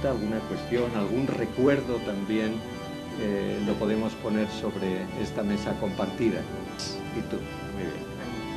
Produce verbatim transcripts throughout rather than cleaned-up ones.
pregunta, alguna cuestión, algún recuerdo también, eh, lo podemos poner sobre esta mesa compartida. Y tú, muy bien.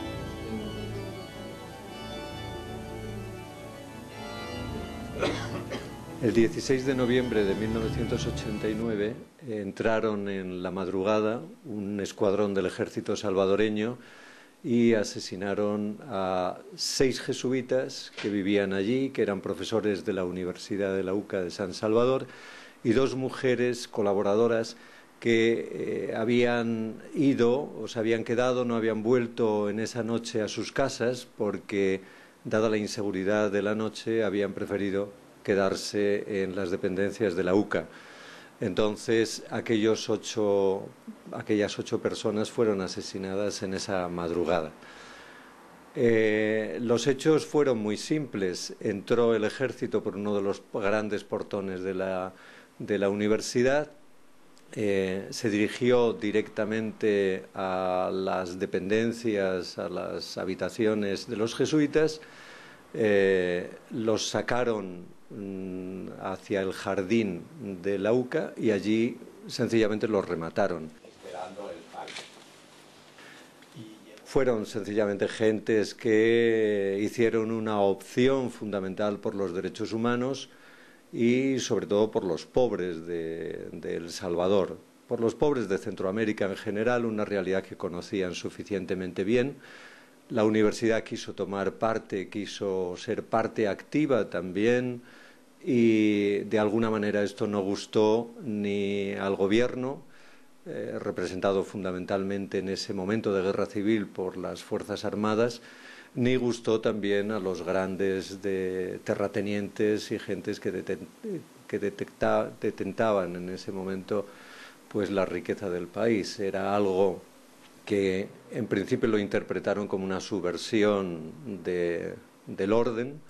El dieciséis de noviembre de mil novecientos ochenta y nueve eh, entraron en la madrugada un escuadrón del ejército salvadoreño y asesinaron a seis jesuitas que vivían allí, que eran profesores de la Universidad de la U C A de San Salvador, y dos mujeres colaboradoras que eh, habían ido o se habían quedado, no habían vuelto en esa noche a sus casas porque, dada la inseguridad de la noche, habían preferido quedarse en las dependencias de la U C A. Entonces, aquellos ocho, aquellas ocho personas fueron asesinadas en esa madrugada. Eh, los hechos fueron muy simples. Entró el ejército por uno de los grandes portones de la, de la universidad, eh, se dirigió directamente a las dependencias, a las habitaciones de los jesuitas, eh, los sacaron hacia el jardín de la U C A y allí sencillamente los remataron. Esperando el palo. Fueron sencillamente gentes que hicieron una opción fundamental por los derechos humanos y sobre todo por los pobres de, de El Salvador, por los pobres de Centroamérica en general, una realidad que conocían suficientemente bien. La universidad quiso tomar parte, quiso ser parte activa también, y de alguna manera esto no gustó ni al gobierno, eh, representado fundamentalmente en ese momento de guerra civil por las Fuerzas Armadas, ni gustó también a los grandes de terratenientes y gentes que, deten que detecta detentaban en ese momento pues la riqueza del país. Era algo que en principio lo interpretaron como una subversión de, del orden,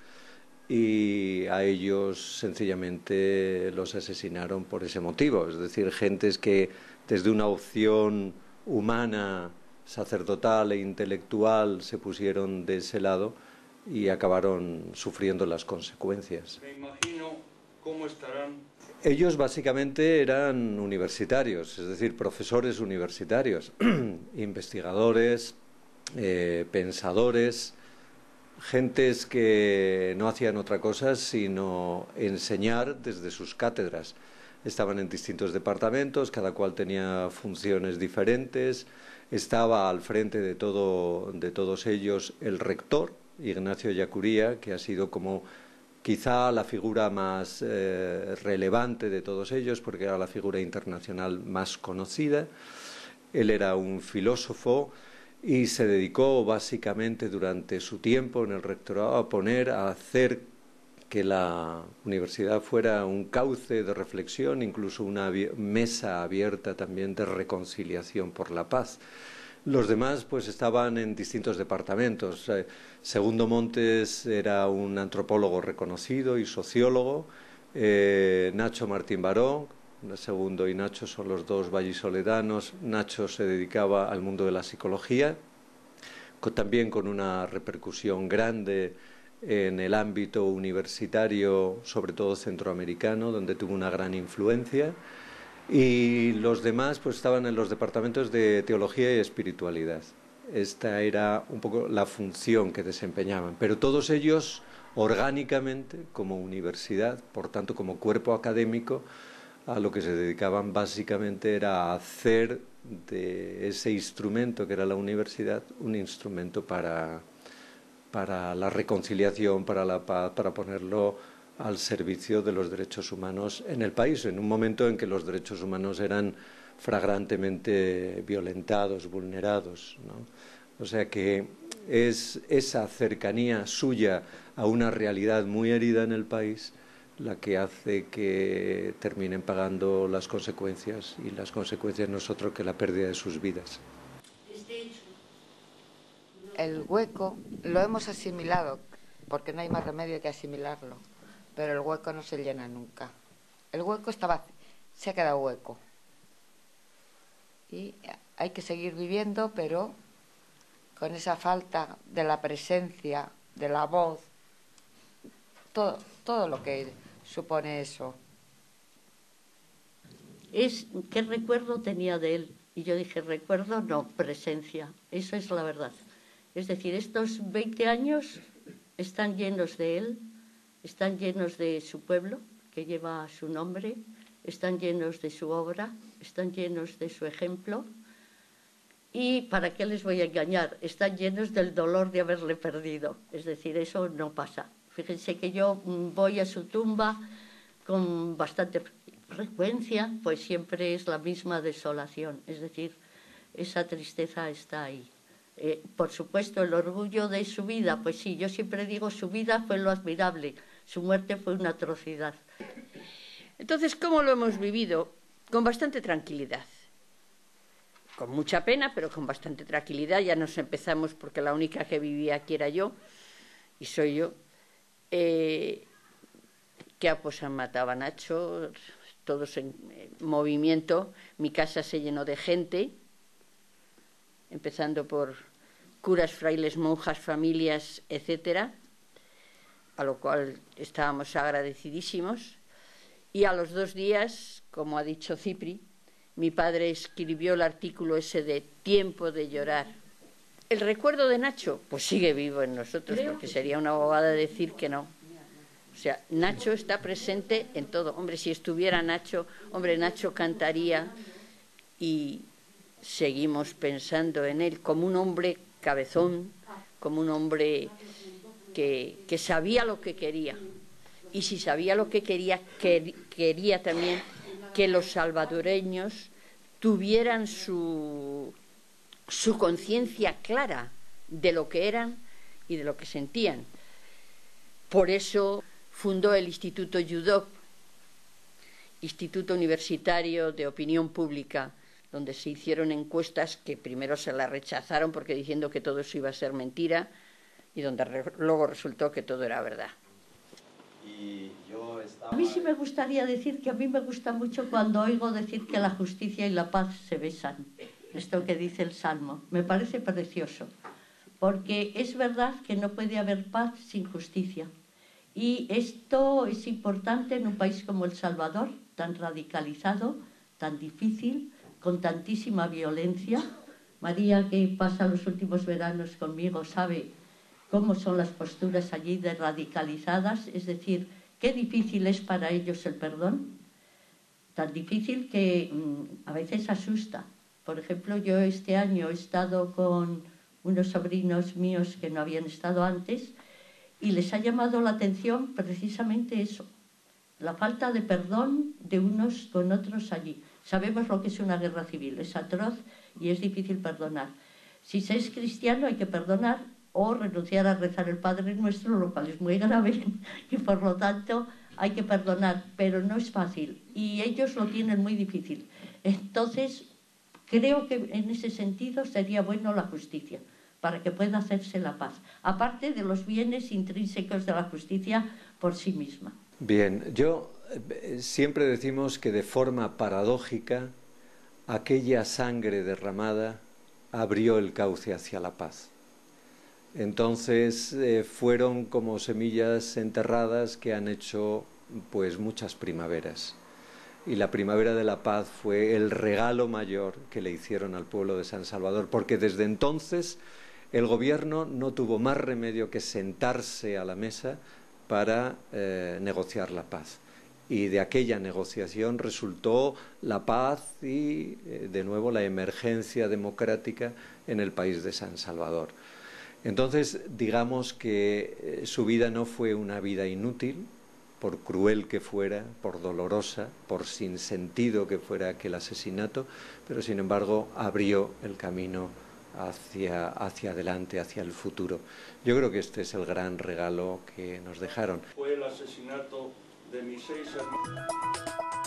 y a ellos sencillamente los asesinaron por ese motivo. Es decir, gentes que desde una opción humana, sacerdotal e intelectual se pusieron de ese lado y acabaron sufriendo las consecuencias. Me imagino cómo estarán. Ellos básicamente eran universitarios, es decir, profesores universitarios, investigadores, eh, pensadores, gentes que no hacían otra cosa sino enseñar desde sus cátedras. Estaban en distintos departamentos, cada cual tenía funciones diferentes. Estaba al frente de, todo, de todos ellos el rector, Ignacio Ellacuría, que ha sido como quizá la figura más eh, relevante de todos ellos, porque era la figura internacional más conocida. Él era un filósofo y se dedicó básicamente durante su tiempo en el rectorado a poner, a hacer que la universidad fuera un cauce de reflexión, incluso una mesa abierta también de reconciliación por la paz. Los demás pues estaban en distintos departamentos. Segundo Montes era un antropólogo reconocido y sociólogo. Eh, Nacho Martín Baró, Segundo y Nacho son los dos vallisoletanos. Nacho se dedicaba al mundo de la psicología, con, también con una repercusión grande en el ámbito universitario, sobre todo centroamericano, donde tuvo una gran influencia. Y los demás pues estaban en los departamentos de teología y espiritualidad. Esta era un poco la función que desempeñaban, pero todos ellos orgánicamente como universidad, por tanto como cuerpo académico, a lo que se dedicaban básicamente era a hacer de ese instrumento que era la universidad un instrumento para, para la reconciliación, para la paz, para ponerlo al servicio de los derechos humanos en el país, en un momento en que los derechos humanos eran flagrantemente violentados, vulnerados, ¿no? O sea que es esa cercanía suya a una realidad muy herida en el país la que hace que terminen pagando las consecuencias, y las consecuencias no es otro que la pérdida de sus vidas. El hueco lo hemos asimilado, porque no hay más remedio que asimilarlo, pero el hueco no se llena nunca. El hueco estaba, se ha quedado hueco. Y hay que seguir viviendo, pero con esa falta de la presencia, de la voz, todo, todo lo que supone eso? Es qué recuerdo tenía de él. Y yo dije, recuerdo, no, presencia. Eso es la verdad. Es decir, estos veinte años están llenos de él, están llenos de su pueblo, que lleva su nombre, están llenos de su obra, están llenos de su ejemplo. Y, ¿para qué les voy a engañar? Están llenos del dolor de haberle perdido. Es decir, eso no pasa. Fíjense que yo voy a su tumba con bastante frecuencia, pues siempre es la misma desolación. Es decir, esa tristeza está ahí. Eh, por supuesto, el orgullo de su vida, pues sí, yo siempre digo, su vida fue lo admirable, su muerte fue una atrocidad. Entonces, ¿cómo lo hemos vivido? Con bastante tranquilidad. Con mucha pena, pero con bastante tranquilidad. Ya nos empezamos, porque la única que vivía aquí era yo, y soy yo. Eh, que pues han matado a Nacho, todos en eh, movimiento. Mi casa se llenó de gente, empezando por curas, frailes, monjas, familias, etcétera, a lo cual estábamos agradecidísimos. Y a los dos días, como ha dicho Cipri, mi padre escribió el artículo ese de Tiempo de llorar. ¿El recuerdo de Nacho? Pues sigue vivo en nosotros, porque sería una bobada decir que no. O sea, Nacho está presente en todo. Hombre, si estuviera Nacho, hombre, Nacho cantaría, y seguimos pensando en él como un hombre cabezón, como un hombre que, que sabía lo que quería. Y si sabía lo que quería, que, quería también que los salvadoreños tuvieran su, su conciencia clara de lo que eran y de lo que sentían. Por eso fundó el Instituto Yudop, Instituto Universitario de Opinión Pública, donde se hicieron encuestas que primero se las rechazaron porque diciendo que todo eso iba a ser mentira, y donde re, luego resultó que todo era verdad. Y yo estaba... A mí sí me gustaría decir que a mí me gusta mucho cuando oigo decir que la justicia y la paz se besan. Esto que dice el Salmo. Me parece precioso. Porque es verdad que no puede haber paz sin justicia. Y esto es importante en un país como El Salvador, tan radicalizado, tan difícil, con tantísima violencia. María, que pasa los últimos veranos conmigo, sabe cómo son las posturas allí de radicalizadas, es decir, qué difícil es para ellos el perdón, tan difícil que mmm, a veces asusta. Por ejemplo, yo este año he estado con unos sobrinos míos que no habían estado antes y les ha llamado la atención precisamente eso, la falta de perdón de unos con otros allí. Sabemos lo que es una guerra civil, es atroz y es difícil perdonar. Si se es cristiano hay que perdonar o renunciar a rezar el Padre Nuestro, lo cual es muy grave, y por lo tanto hay que perdonar, pero no es fácil, y ellos lo tienen muy difícil. Entonces, creo que en ese sentido sería bueno la justicia, para que pueda hacerse la paz, aparte de los bienes intrínsecos de la justicia por sí misma. Bien, yo eh, siempre decimos que de forma paradójica, aquella sangre derramada abrió el cauce hacia la paz. Entonces eh, fueron como semillas enterradas que han hecho pues muchas primaveras. Y la primavera de la paz fue el regalo mayor que le hicieron al pueblo de San Salvador, porque desde entonces el gobierno no tuvo más remedio que sentarse a la mesa para eh, negociar la paz. Y de aquella negociación resultó la paz y, eh, de nuevo, la emergencia democrática en el país de San Salvador. Entonces, digamos que eh, su vida no fue una vida inútil, por cruel que fuera, por dolorosa, por sinsentido que fuera aquel asesinato, pero sin embargo abrió el camino hacia, hacia adelante, hacia el futuro. Yo creo que este es el gran regalo que nos dejaron. Fue el asesinato de mis seis hermanos.